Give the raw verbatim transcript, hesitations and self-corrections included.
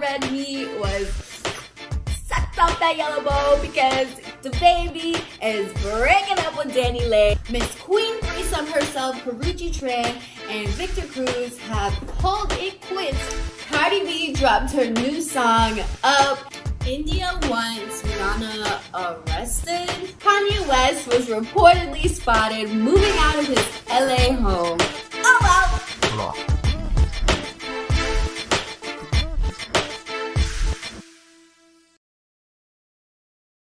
red meat was sucked off that yellow bowl because the baby is breaking up with Danny Lay. Miss Queen threesome herself, Karrueche Tran, and Victor Cruz have called it quits. Cardi B dropped her new song, Up. India wants Rihanna arrested. Kanye West was reportedly spotted moving out of his L A home.